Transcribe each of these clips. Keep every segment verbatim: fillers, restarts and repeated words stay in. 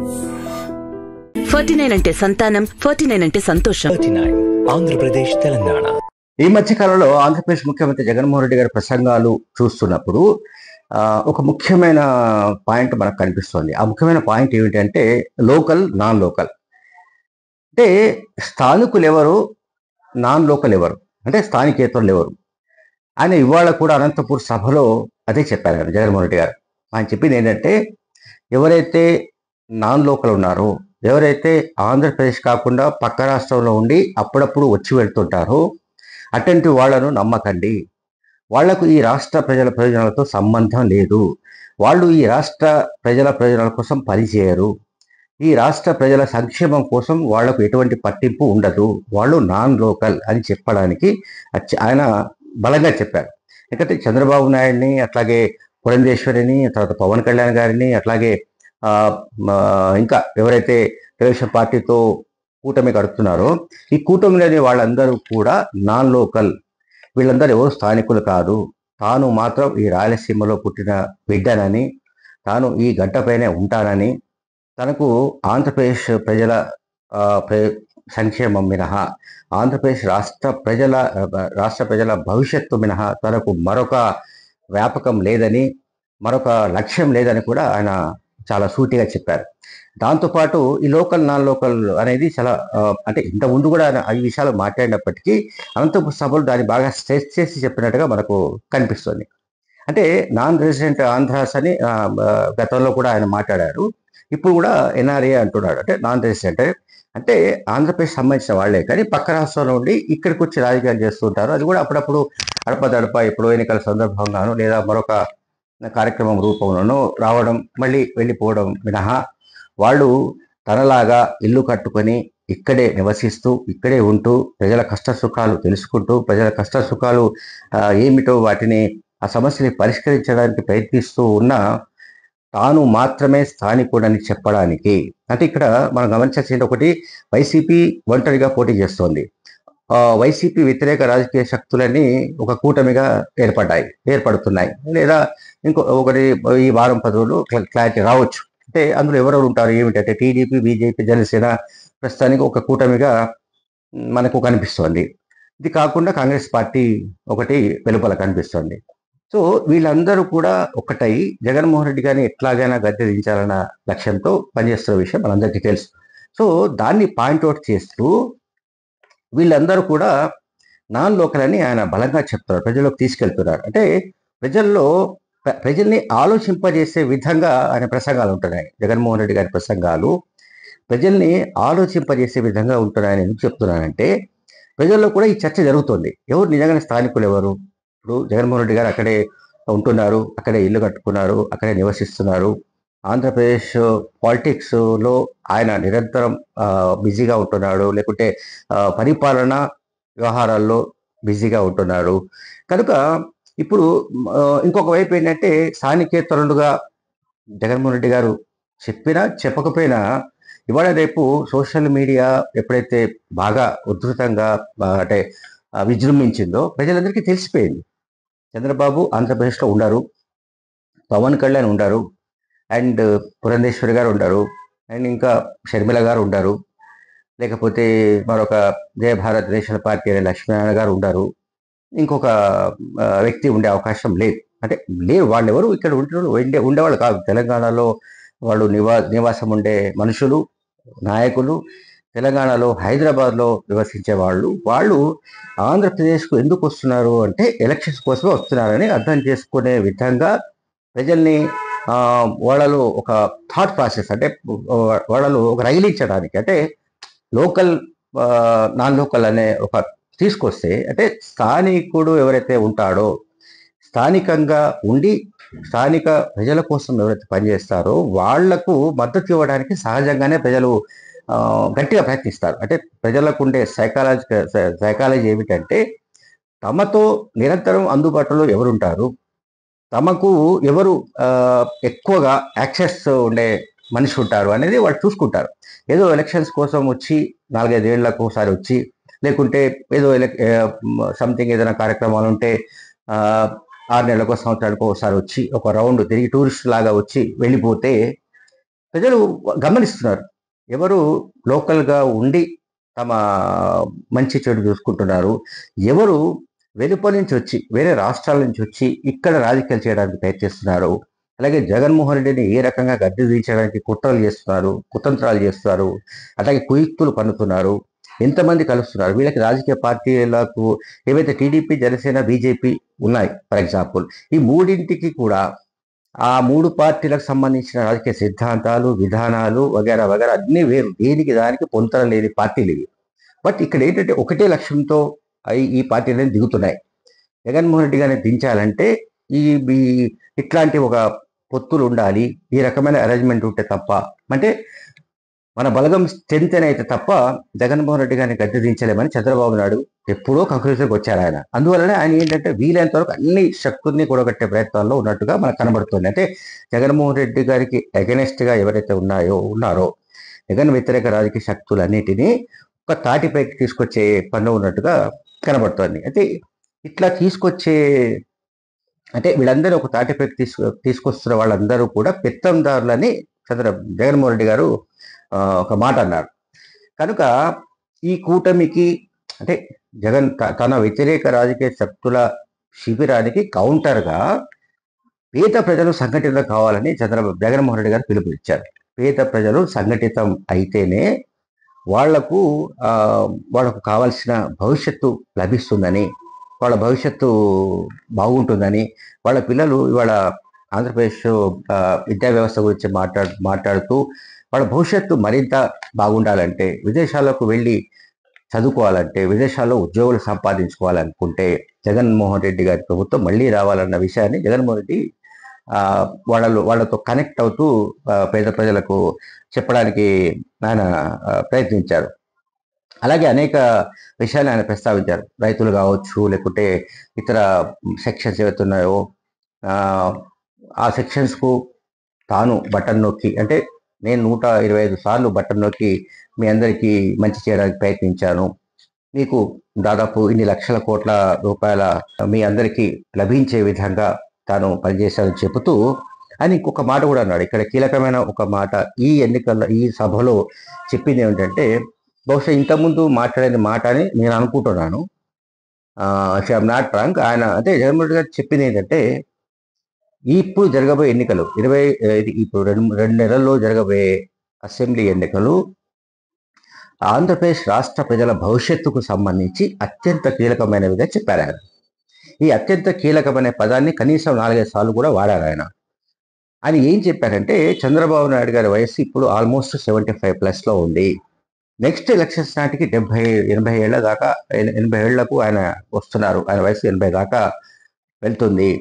Forty nine అంటే సంతానం, forty nine అంటే సంతోషం. ఆంధ్రప్రదేశ్, తెలంగాణ. ఈ మధ్య కాలంలో ఆంధ్రప్రదేశ్ ముఖ్యమంత్రి జగన్మోహన్ రెడ్డి గారి ప్రసంగాలు చూస్తున్నప్పుడు ఒక ముఖ్యమైన పాయింట్ మనకు కనిపిస్తుంది. ఆ ముఖ్యమైన పాయింట్ ఏమిటంటే లోకల్, నాన్ లోకల్. అంటే స్థానికులు ఎవరు, నాన్ లోకల్ ఎవరు, అంటే స్థానికేతరులు ఎవరు. ఆయన ఇవాళ కూడా అనంతపూర్ సభలో అదే చెప్పారు కదా జగన్మోహన్ రెడ్డి గారు. ఆయన చెప్పింది ఏంటంటే ఎవరైతే నాన్ లోకల్ ఉన్నారో, ఎవరైతే ఆంధ్రప్రదేశ్ కాకుండా పక్క రాష్ట్రంలో ఉండి అప్పుడప్పుడు వచ్చి వెళ్తుంటారో అటువంటి వాళ్లను నమ్మకండి. వాళ్లకు ఈ రాష్ట్ర ప్రజల ప్రయోజనాలతో సంబంధం లేదు. వాళ్ళు ఈ రాష్ట్ర ప్రజల ప్రయోజనాల కోసం పనిచేయరు. ఈ రాష్ట్ర ప్రజల సంక్షేమం కోసం వాళ్లకు ఎటువంటి పట్టింపు ఉండదు. వాళ్ళు నాన్ లోకల్ అని చెప్పడానికి ఆయన బలంగా చెప్పారు. ఎందుకంటే చంద్రబాబు నాయుడిని, అట్లాగే పురంధేశ్వరిని, తర్వాత పవన్ కళ్యాణ్ గారిని, అట్లాగే ఇంకా ఎవరైతే తెలుగుదేశం పార్టీతో కూటమి కడుతున్నారో ఈ కూటమిలోని వాళ్ళందరూ కూడా నాన్ లోకల్. వీళ్ళందరూ ఎవరు స్థానికులు కాదు. తాను మాత్రం ఈ రాయలసీమలో పుట్టిన బిడ్డనని, తాను ఈ గడ్డపైనే ఉంటానని, తనకు ఆంధ్రప్రదేశ్ ప్రజల సంక్షేమం మినహా, ఆంధ్రప్రదేశ్ రాష్ట్ర ప్రజల రాష్ట్ర ప్రజల భవిష్యత్తు మినహా తనకు మరొక వ్యాపకం లేదని, మరొక లక్ష్యం లేదని కూడా ఆయన చాలా సూటిగా చెప్పారు. దాంతోపాటు ఈ లోకల్, నాన్ లోకల్ అనేది చాలా అంటే ఇంత ముందు కూడా ఆయన ఈ విషయాలు మాట్లాడినప్పటికీ అనంతపురం సభలు దాన్ని బాగా స్ట్రెస్ చేసి చెప్పినట్టుగా మనకు కనిపిస్తుంది. అంటే నాన్ రెసిడెంట్ ఆంధ్రాస్ అని గతంలో కూడా ఆయన మాట్లాడారు. ఇప్పుడు కూడా ఎన్ఆర్ఏ అంటున్నాడు. అంటే నాన్ రెసిడెంట్ అంటే ఆంధ్రప్రదేశ్ సంబంధించిన వాళ్లే కానీ పక్క రాష్ట్రంలో ఉండి ఇక్కడికి వచ్చి రాజకీయాలు చేస్తుంటారు. అది కూడా అప్పుడప్పుడు అడపదడప ఎప్పుడో ఎన్నికల సందర్భంగానో లేదా మరొక కార్యక్రమం రూపంలోనూ రావడం, మళ్ళీ వెళ్ళిపోవడం మినహా వాళ్ళు తనలాగా ఇల్లు కట్టుకొని ఇక్కడే నివసిస్తూ, ఇక్కడే ఉంటూ, ప్రజల కష్ట సుఖాలు తెలుసుకుంటూ, ప్రజల కష్ట సుఖాలు ఏమిటో వాటిని ఆ సమస్యని పరిష్కరించడానికి ప్రయత్నిస్తూ ఉన్న తాను మాత్రమే స్థానికుడని చెప్పడానికి. అంటే ఇక్కడ మనం గమనించాల్సింది ఒకటి, వైసీపీ ఒంటరిగా పోటీ చేస్తోంది. వైసీపీ వ్యతిరేక రాజకీయ శక్తులన్నీ ఒక కూటమిగా ఏర్పడ్డాయి ఏర్పడుతున్నాయి లేదా ఇంకో ఒకటి ఈ వారం పది రోజులు క్లారిటీ రావచ్చు. అంటే అందులో ఎవరెవరు ఉంటారు ఏమిటంటే టీడీపీ, బీజేపీ, జనసేన ప్రస్తుతానికి ఒక కూటమిగా మనకు కనిపిస్తోంది. ఇది కాకుండా కాంగ్రెస్ పార్టీ ఒకటి వెలుపల కనిపిస్తోంది. సో వీళ్ళందరూ కూడా ఒకటై జగన్మోహన్ రెడ్డి గారిని ఎట్లాగైనా గద్దె దించాలన్న లక్ష్యంతో పనిచేస్తున్న విషయం మనందరికీ తెలుసు. సో దాన్ని పాయింట్అవుట్ చేస్తూ వీళ్ళందరూ కూడా నాన్ లోకల్ అని ఆయన బలంగా చెప్తున్నారు, ప్రజల్లోకి తీసుకెళ్తున్నారు. అంటే ప్రజల్లో ప్రజల్ని ఆలోచింపజేసే విధంగా ఆయన ప్రసంగాలు ఉంటున్నాయి. జగన్మోహన్ రెడ్డి గారి ప్రసంగాలు ప్రజల్ని ఆలోచింపజేసే విధంగా ఉంటున్నాయని ఎందుకు చెప్తున్నానంటే ప్రజల్లో కూడా ఈ చర్చ జరుగుతుంది. ఎవరు నిజంగానే స్థానికులు ఎవరు? ఇప్పుడు జగన్మోహన్ రెడ్డి గారు అక్కడే ఉంటున్నారు, అక్కడే ఇల్లు కట్టుకున్నారు, అక్కడే నివసిస్తున్నారు. ఆంధ్రప్రదేశ్ పాలిటిక్స్లో ఆయన నిరంతరం బిజీగా ఉంటున్నాడు, లేకుంటే పరిపాలన వ్యవహారాల్లో బిజీగా ఉంటున్నాడు. కనుక ఇప్పుడు ఇంకొక వైపు ఏంటంటే స్థానికేతరులుగా జగన్మోహన్ రెడ్డి గారు చెప్పినా చెప్పకపోయినా ఇవాళ రేపు సోషల్ మీడియా ఎప్పుడైతే బాగా ఉధృతంగా అంటే విజృంభించిందో ప్రజలందరికీ తెలిసిపోయింది. చంద్రబాబు ఆంధ్రప్రదేశ్లో ఉండరు, పవన్ కళ్యాణ్ ఉండరు, అండ్ పురంధేశ్వరి గారు ఉండరు, అండ్ ఇంకా షర్మిల గారు ఉండరు, లేకపోతే మరొక జయ భారత్ నేషనల్ పార్టీ అనే లక్ష్మీనారాయణ గారు ఉండరు, ఇంకొక వ్యక్తి ఉండే అవకాశం లేదు. అంటే లేరు, వాళ్ళు ఎవరు ఇక్కడ ఉంటే ఉండే ఉండేవాళ్ళు కాదు. తెలంగాణలో వాళ్ళు నివా నివాసం ఉండే మనుషులు, నాయకులు, తెలంగాణలో హైదరాబాద్లో నివసించే వాళ్ళు వాళ్ళు ఆంధ్రప్రదేశ్కు ఎందుకు వస్తున్నారు అంటే ఎలక్షన్స్ కోసమే వస్తున్నారని అర్థం చేసుకునే విధంగా ప్రజల్ని వాళ్ళలో ఒక థాట్ ప్రాసెస్ అంటే వాళ్ళలో ఒక రగిలించడానికి, అంటే లోకల్ నాన్ లోకల్ అనే ఒక తీసుకొస్తే, అంటే స్థానికుడు ఎవరైతే ఉంటాడో, స్థానికంగా ఉండి స్థానిక ప్రజల కోసం ఎవరైతే పనిచేస్తారో వాళ్లకు మద్దతు ఇవ్వడానికి సహజంగానే ప్రజలు గట్టిగా ప్రయత్నిస్తారు. అంటే ప్రజలకు ఉండే సైకాలజీ సైకాలజీ ఏమిటంటే తమతో నిరంతరం అందుబాటులో ఎవరుంటారు, తమకు ఎవరు ఎక్కువగా యాక్సెస్ ఉండే మనిషి ఉంటారు అనేది వాళ్ళు చూసుకుంటారు. ఏదో ఎలక్షన్స్ కోసం వచ్చి నాలుగైదేళ్లకు ఒకసారి వచ్చి, లేకుంటే ఏదో సంథింగ్ ఏదైనా కార్యక్రమాలు ఉంటే ఆరు నెలలకు సంవత్సరానికి ఒకసారి వచ్చి ఒక రౌండ్ తిరిగి టూరిస్ట్ లాగా వచ్చి వెళ్ళిపోతే ప్రజలు గమనిస్తున్నారు. ఎవరు లోకల్గా ఉండి తమ మంచి చెడు చూసుకుంటున్నారు, ఎవరు వెలుపల నుంచి వచ్చి వేరే రాష్ట్రాల నుంచి వచ్చి ఇక్కడ రాజకీయాలు చేయడానికి ప్రయత్నిస్తున్నారు, అలాగే జగన్మోహన్ రెడ్డిని ఏ రకంగా గద్దె దించడానికి కుట్రలు చేస్తున్నారు, కుతంత్రాలు చేస్తున్నారు, అలాగే కుయుక్తులు పన్నుతున్నారు, ఎంతమంది కలుస్తున్నారు, వీళ్ళకి రాజకీయ పార్టీలకు ఏవైతే టీడీపీ, జనసేన, బీజేపీ ఉన్నాయి ఫర్ ఎగ్జాంపుల్, ఈ మూడింటికి కూడా ఆ మూడు పార్టీలకు సంబంధించిన రాజకీయ సిద్ధాంతాలు, విధానాలు వగేరా వగేరా అన్నీ వేరు, దేనికి దానికి పొంతన లేని పార్టీలు ఇవి. బట్ ఇక్కడ ఏంటంటే ఒకటే లక్ష్యంతో అయి ఈ పార్టీలను దిగుతున్నాయి. జగన్మోహన్ రెడ్డి గారిని దించాలంటే ఈ ఈ- ఇట్లాంటి ఒక పొత్తులు ఉండాలి, ఈ రకమైన అరేంజ్మెంట్ ఉంటే తప్ప, అంటే మన బలగం స్ట్రెంత్ అయితే తప్ప జగన్మోహన్ రెడ్డి గారిని గద్దె దించలేమని చంద్రబాబు నాయుడు ఎప్పుడో కంక్లూజన్కి వచ్చారు ఆయన. అందువలనే ఆయన ఏంటంటే వీలైనంత వరకు అన్ని శక్తుల్ని కూడగట్టే ప్రయత్నాల్లో ఉన్నట్టుగా మనకు కనబడుతుంది. అంటే జగన్మోహన్ రెడ్డి గారికి అగెనెస్ట్ గా ఎవరైతే ఉన్నాయో ఉన్నారో జగన్ వ్యతిరేక రాజకీయ శక్తులన్నిటినీ ఒక తాటిపైకి తీసుకొచ్చే పనిలో ఉన్నట్టుగా కనబడుతోంది. అయితే ఇట్లా తీసుకొచ్చే అంటే వీళ్ళందరూ ఒక తాటిపైకి తీసుకు తీసుకొస్తున్న వాళ్ళందరూ కూడా పెత్తందారులని చంద్ర జగన్మోహన్ రెడ్డి గారు ఆ, ఒక మాట అన్నారు. కనుక ఈ కూటమికి అంటే జగన్ త- తన వ్యతిరేక రాజకీయ శక్తుల శిబిరానికి కౌంటర్గా పేద ప్రజలు సంఘటితం కావాలని చంద్రబాబు జగన్మోహన్ రెడ్డి గారు పిలుపునిచ్చారు. పేద ప్రజలు సంఘటితం అయితేనే వాళ్లకు ఆ, వాళ్ళకు కావాల్సిన భవిష్యత్తు లభిస్తుందని, వాళ్ళ భవిష్యత్తు బాగుంటుందని, వాళ్ళ పిల్లలు ఇవాళ ఆంధ్రప్రదేశ్ ఆ, విద్యా వ్యవస్థ గురించి మాట్లాడు మాట్లాడుతూ వాళ్ళ భవిష్యత్తు మరింత బాగుండాలంటే, విదేశాలకు వెళ్ళి చదువుకోవాలంటే, విదేశాల్లో ఉద్యోగులు సంపాదించుకోవాలనుకుంటే జగన్మోహన్ రెడ్డి గారి ప్రభుత్వం మళ్ళీ రావాలన్న విషయాన్ని జగన్మోహన్ రెడ్డి ఆ, వాళ్ళు వాళ్ళతో కనెక్ట్ అవుతూ ఆ, పేద ప్రజలకు చెప్పడానికి ఆయన ఆ, ప్రయత్నించారు. అలాగే అనేక విషయాలు ఆయన ప్రస్తావించారు. రైతులు కావచ్చు, లేకుంటే ఇతర సెక్షన్స్ ఏవైతే ఉన్నాయో ఆ, ఆ సెక్షన్స్కు తాను బటన్ నొక్కి, అంటే నేను నూట ఇరవై ఐదు సార్లు బటన్ నొక్కి మీ అందరికీ మంచి చేయడానికి ప్రయత్నించాను, మీకు దాదాపు ఇన్ని లక్షల కోట్ల రూపాయల మీ అందరికీ లభించే విధంగా తాను పనిచేశానని చెబుతూ అని ఇంకొక మాట కూడా అన్నాడు. ఇక్కడ కీలకమైన ఒక మాట ఈ ఎన్నికల్లో ఈ సభలో చెప్పింది ఏమిటంటే, బహుశా ఇంతకుముందు మాట్లాడిన మాట అని నేను అనుకుంటున్నాను, ఐఎమ్ నాట్ రాంగ్. ఆయన అంటే జగన్మోహన్ రెడ్డి గారు చెప్పింది ఏంటంటే, ఇప్పుడు జరగబోయే ఎన్నికలు ఇరవై ఇది ఇప్పుడు రెండు రెండు నెలల్లో జరగబోయే అసెంబ్లీ ఎన్నికలు ఆంధ్రప్రదేశ్ రాష్ట్ర ప్రజల భవిష్యత్తుకు సంబంధించి అత్యంత కీలకమైనవిగా చెప్పారు ఆయన. ఈ అత్యంత కీలకమైన పదాన్ని కనీసం నాలుగైదు సార్లు కూడా వాడారు ఆయన. ఆయన ఏం చెప్పారంటే, చంద్రబాబు నాయుడు గారి వయసు ఇప్పుడు ఆల్మోస్ట్ సెవెంటీ ఫైవ్ ప్లస్ లో ఉంది. నెక్స్ట్ ఎలక్షన్స్ నాటికి డెబ్బై ఎనభై ఏళ్ల దాకా ఎన- ఎనభై ఏళ్లకు ఆయన వస్తున్నారు. ఆయన వయసు ఎనభై దాకా వెళ్తుంది.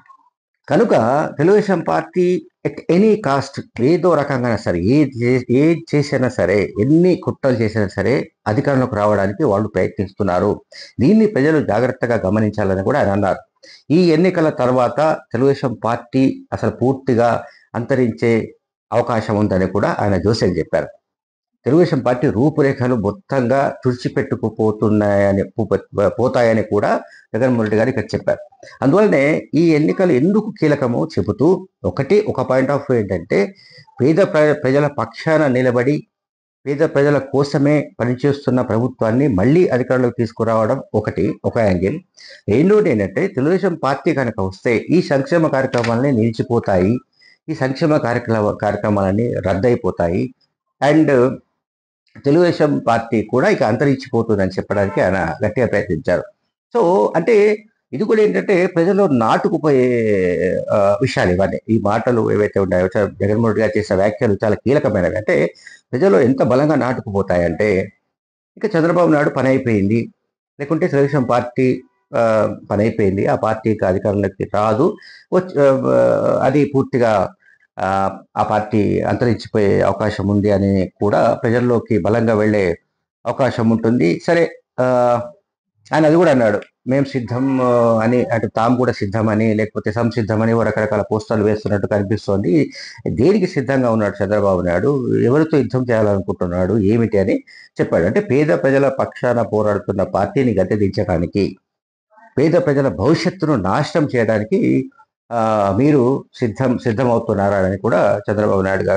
కనుక Telugu Desam party at any cost ఏదో రకంగా సరే ఏది చే- ఏది చేసినా సరే, ఎన్ని కుట్రలు చేసినా సరే అధికారంలోకి రావడానికి వాళ్ళు ప్రయత్నిస్తున్నారు. దీన్ని ప్రజలు జాగ్రత్తగా గమనించాలని కూడా ఆయన అన్నారు. ఈ ఎన్నికల తర్వాత తెలుగుదేశం పార్టీ అసలు పూర్తిగా అంతరించే అవకాశం ఉందని కూడా ఆయన జోసెఫ్ చెప్పారు. తెలుగుదేశం పార్టీ రూపురేఖలు మొత్తంగా తుడిచిపెట్టుకుపోతున్నాయని పో- పోతాయని కూడా జగన్మోహన్ రెడ్డి గారు ఇక్కడ చెప్పారు. అందువల్లనే ఈ ఎన్నికలు ఎందుకు కీలకమో చెబుతూ ఒకటి ఒక పాయింట్ ఆఫ్ వ్యూ ఏంటంటే, పేద ప్ర- ప్రజల పక్షాన నిలబడి పేద ప్రజల కోసమే పనిచేస్తున్న ప్రభుత్వాన్ని మళ్ళీ అధికారంలోకి తీసుకురావడం ఒకటి, ఒక యాంగిల్. రెండోది ఏంటంటే, తెలుగుదేశం పార్టీ కనుక వస్తే ఈ సంక్షేమ కార్యక్రమాలని నిలిచిపోతాయి, ఈ సంక్షేమ కార్యక్రమ కార్యక్రమాలన్నీ రద్దయిపోతాయి, అండ్ తెలుగుదేశం పార్టీ కూడా ఇక అంతరించిపోతుందని చెప్పడానికి ఆయన గట్టిగా ప్రయత్నించారు. సో అంటే ఇది కూడా ఏంటంటే ప్రజల్లో నాటుకుపోయే ఆ, విషయాలు ఇవన్నీ. ఈ మాటలు ఏవైతే ఉన్నాయో చ- జగన్మోహన్ రెడ్డి గారు చేసిన వ్యాఖ్యలు చాలా కీలకమైనవి. అంటే ప్రజల్లో ఎంత బలంగా నాటుకుపోతాయంటే, ఇక చంద్రబాబు నాయుడు పని అయిపోయింది, లేకుంటే తెలుగుదేశం పార్టీ ఆ, పని అయిపోయింది, ఆ పార్టీకి అధికారంలోకి రాదు, వచ్చి ఆ, అది పూర్తిగా ఆ, ఆ పార్టీ అంతరించిపోయే అవకాశం ఉంది అని కూడా ప్రజల్లోకి బలంగా వెళ్ళే అవకాశం ఉంటుంది. సరే, ఆ, ఆయన అది కూడా అన్నాడు, మేము సిద్ధం ఆ, అని, అంటే తాము కూడా సిద్ధమని, లేకపోతే సంసిద్ధమని ఓ రకరకాల పోస్టర్లు వేస్తున్నట్టు కనిపిస్తోంది. దేనికి సిద్ధంగా ఉన్నాడు చంద్రబాబు నాయుడు, ఎవరితో యుద్ధం చేయాలనుకుంటున్నాడు, ఏమిటి అని చెప్పాడు. అంటే పేద ప్రజల పక్షాన పోరాడుతున్న పార్టీని గద్దెదించడానికి, పేద ప్రజల భవిష్యత్తును నాశనం చేయడానికి ఆ, మీరు సిద్ధం సిద్ధమవుతున్నారా అని కూడా చంద్రబాబు నాయుడు గారు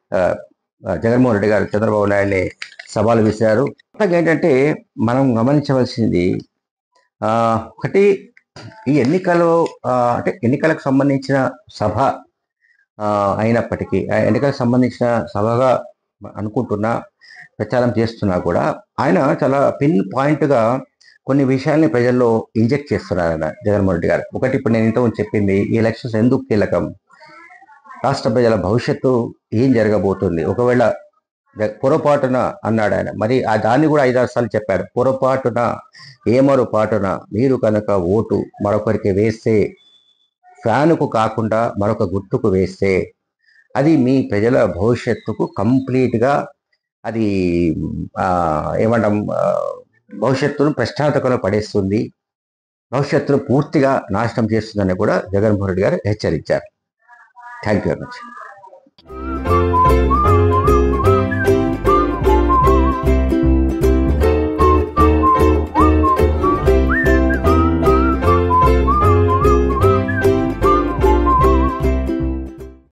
ఆ, ఆ, జగన్మోహన్ రెడ్డి గారు చంద్రబాబు నాయుడిని సవాలు విసిరారు. అలాగే ఏంటంటే మనం గమనించవలసింది ఆ, ఒకటి ఈ ఎన్నికలు ఆ, అంటే ఎన్నికలకు సంబంధించిన సభ ఆ, అయినప్పటికీ ఆ ఎన్నికలకు సంబంధించిన సభగా అనుకుంటున్నా ప్రచారం చేస్తున్నా కూడా ఆయన చాలా పిన్ పాయింట్గా కొన్ని విషయాల్ని ప్రజల్లో ఇంజెక్ట్ చేస్తున్నారు ఆయన జగన్మోహన్ రెడ్డి గారు. ఒకటి ఇప్పుడు నేను ఇంతకుముందు చెప్పింది, ఈ ఎలక్షన్స్ ఎందుకు కీలకం, రాష్ట్ర ప్రజల భవిష్యత్తు ఏం జరగబోతుంది, ఒకవేళ జ- పొరపాటున అన్నాడు ఆయన, మరి ఆ దాన్ని కూడా ఐదారు సార్లు చెప్పాడు, పొరపాటున ఏమరుపాటున మీరు కనుక ఓటు మరొకరికి వేస్తే, ఫ్యానుకు కాకుండా మరొక గుర్తుకు వేస్తే అది మీ ప్రజల భవిష్యత్తుకు కంప్లీట్గా అది ఆ, ఏమంటాం ఆ, భవిష్యత్తును ప్రశ్నార్థకంలో పడేస్తుంది, భవిష్యత్తును పూర్తిగా నాశనం చేస్తుందని కూడా జగన్మోహన్ రెడ్డి గారు హెచ్చరించారు. Thank you very much.